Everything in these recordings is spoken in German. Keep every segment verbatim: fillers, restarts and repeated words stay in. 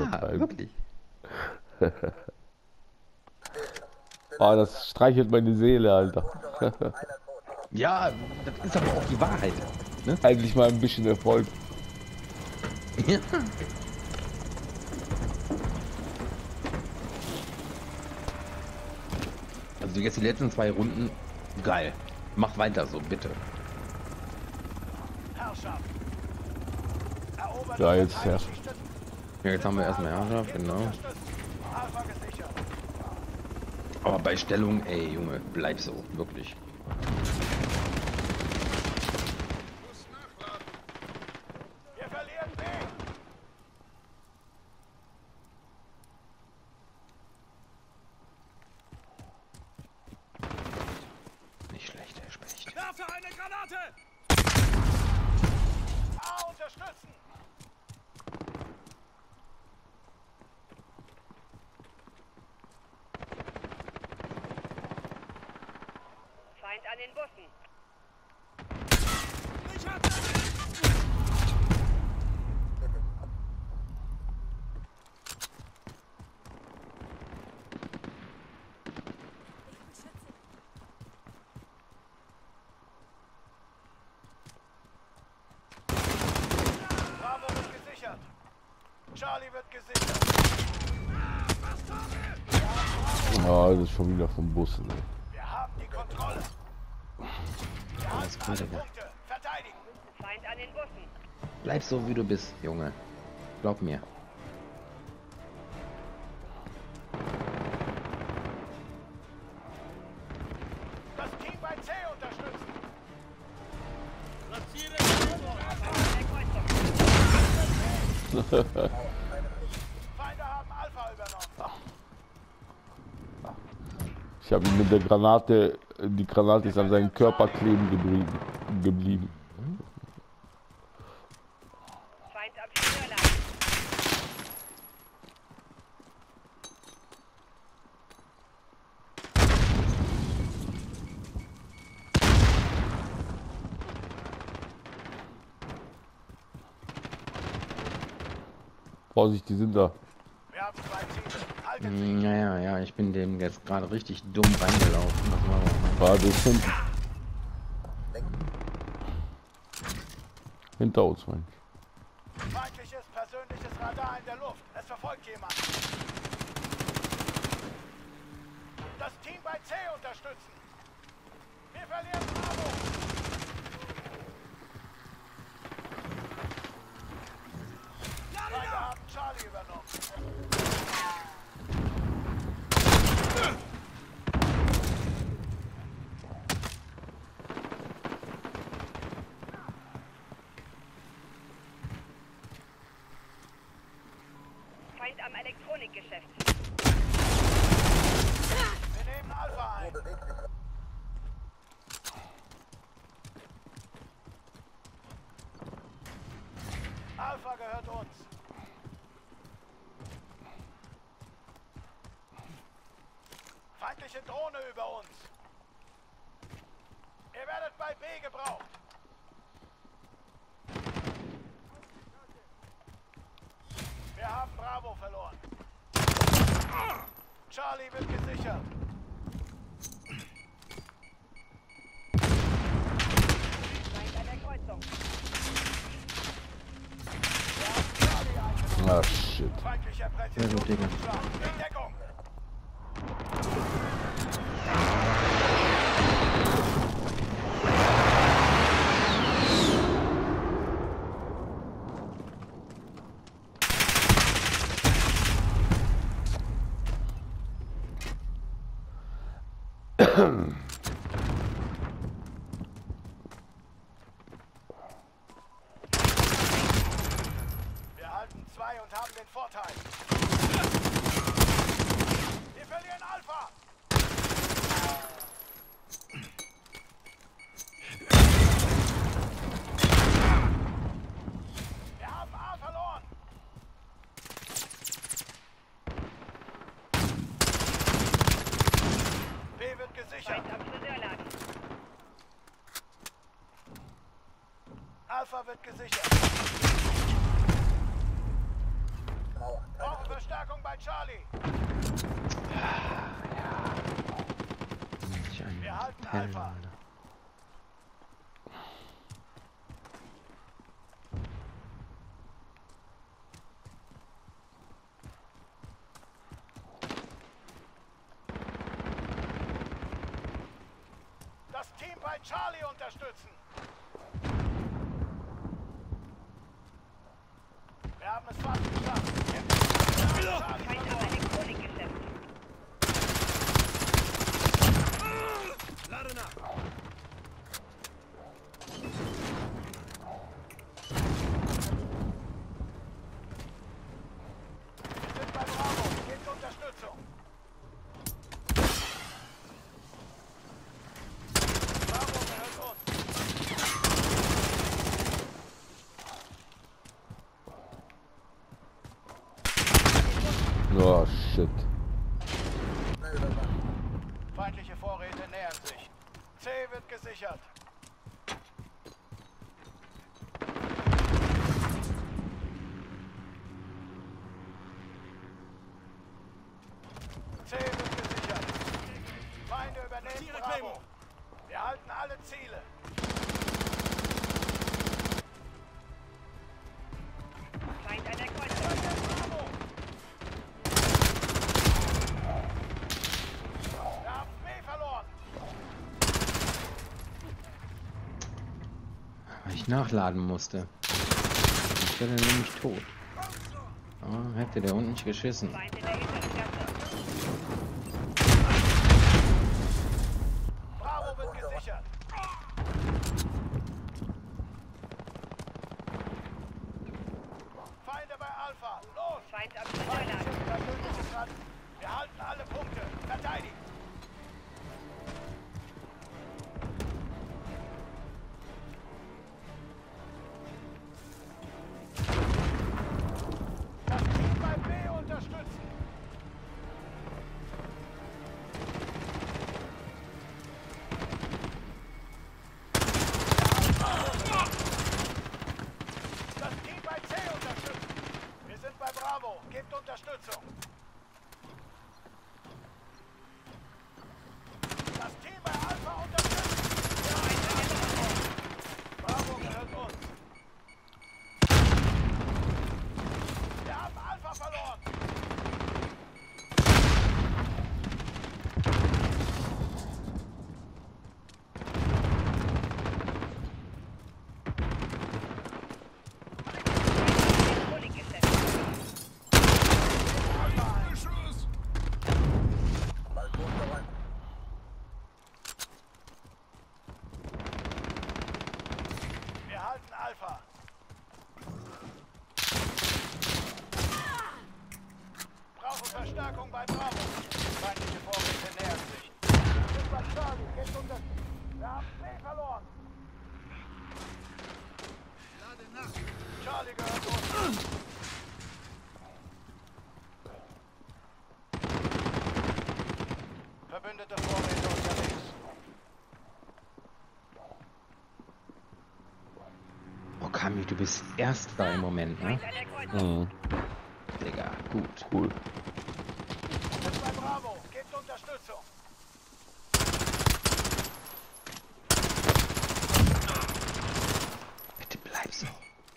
Ja, wirklich. Oh, das streichelt meine Seele, Alter. Ja, das ist aber auch die Wahrheit. Ne? Eigentlich mal ein bisschen Erfolg. Ja. Also jetzt die letzten zwei Runden, geil. Mach weiter so, bitte. Ja, jetzt, ja. Ja, jetzt haben wir erstmal Herrschaft, genau. Aber bei Stellung, ey Junge, bleib so, wirklich. Wir verlieren B. Nicht schlecht, Herr Specht. Werfe eine Granate! A unterstützen! Feind an den Bussen. Richard! Bravo wird gesichert. Charlie wird gesichert. Ah, das ist schon wieder vom Bus. Ne? Wir haben die Kontrolle. Wir Alles halten gut, alle Digga. Punkte. Verteidigen. Feind an den Bussen. Bleib so, wie du bist, Junge. Glaub mir. Das Team bei C unterstützen. An der Kreuzung. Feinde haben Alpha übernommen. Ich habe ihn mit der Granate, die Granate ist an seinen Körper kleben geblieben. geblieben. Feind am Steuerlager. Vorsicht, die sind da. Wir haben zwei Ziele. Haltet sie. Hm, Ja, ja, ja, ich bin dem jetzt gerade richtig dumm reingelaufen. Das war auch Gerade ist hinten. Hinter uns, mein ich. Feindliches persönliches Radar in der Luft. Es verfolgt jemand. Das Team bei C unterstützen. Wir verlieren Bravo. Feinde haben Charlie übernommen. Feind am Elektronikgeschäft. Wir nehmen Alpha ein. Alpha gehört uns. Feindliche Drohne über uns. Ihr werdet bei B gebraucht. Wir haben Bravo verloren. Charlie wird gesichert. Feind an der Kreuzung. Wir haben Charlie eingenommen. Ah, shit. Feindlicher Sehr gut, Digga. Präzisionsschlag. In Deckung. Wir halten zwei und haben den Vorteil. Wir verlieren Alpha. Wir haben A verloren. B wird gesichert. Feind am Friseurladen. Alpha wird gesichert. Brauchen Wir halten Alpha. Das Team bei Charlie unterstützen. Wir haben es fast geschafft. Charlie Feind am Elektronikgeschäft. Lade nach. Wir sind bei Bravo. Gebt Unterstützung. Bravo gehört uns. Oh shit. Feindliche Vorräte nähern sich. C wird gesichert. C wird gesichert. Feinde übernehmen Bravo. Wir halten alle Ziele. Feind an der Kreuzung. Bravo. Wir haben B verloren. Weil ich nachladen musste. Ich wäre nämlich tot. Oh, hätte der unten nicht geschissen. Feind in der hinteren Gasse. Bravo wird gesichert. Feinde bei Alpha. Los! Feind am Feindliche Steuerladen. Verbündete dran. Wir halten alle Punkte. Verteidigen. Das Team bei B unterstützen. Das Team bei C unterstützen. Wir sind bei Bravo. Gebt Unterstützung. Das Team bei Alpha unterstützt. Bravo gehört uns. Wir haben Alpha verloren. Elektronikgeschäft. Wir halten Alpha. Brauchen Verstärkung bei Bravo. Feindliche Vorräte nähern sich. Wir sind bei Charlie. Gebt unter. Wir haben B verloren. Charlie gehört uns. Verbündete Vorräte unterwegs. Oh, Kami, du bist erst da im Moment, ne? Feind an der Kreuzung. Mhm. Digga, gut. Cool. Wir sind bei Bravo. Gebt Unterstützung. Bitte bleib so.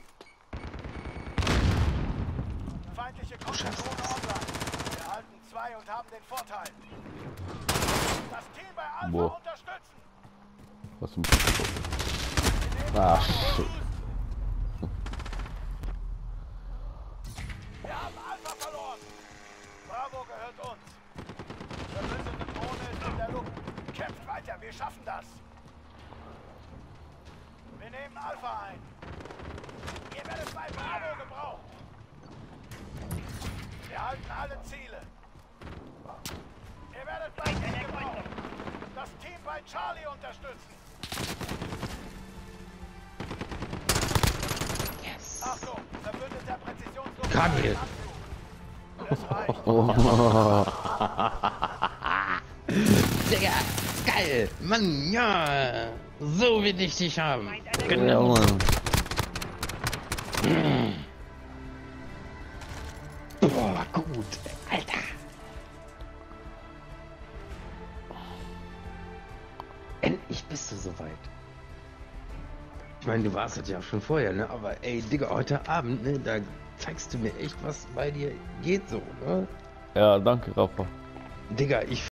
Feindliche schaffst Konterdrohne online. Wir halten zwei und haben den Vorteil. Das Team bei Alpha Boah. unterstützen. Was zum Wir nehmen Ah, Bravo. shit. Wir haben Alpha verloren. Bravo gehört uns. Verbündete Drohne ist in der Luft. Kämpft weiter, wir schaffen das. Wir nehmen Alpha ein. Ihr werdet bei Bravo gebraucht. Wir halten alle Ziele. Ihr werdet bei Feind an B der gebraucht. Kreuzung. Das Team bei Charlie unterstützen. Yes. Achtung, verbündeter Präzisionsluft. Kamil. Das reicht. Oh. Digga, geil. Mann, ja. So will ich dich haben. Feind an der Ja, Genau. Mann. Boah, gut. Alter. Endlich bist du soweit. Ich meine, du warst das ja schon vorher, ne? Aber ey, Digga, heute Abend, ne? Da zeigst du mir echt, was bei dir geht so, ne? Ja, danke, Rafa. Digga, ich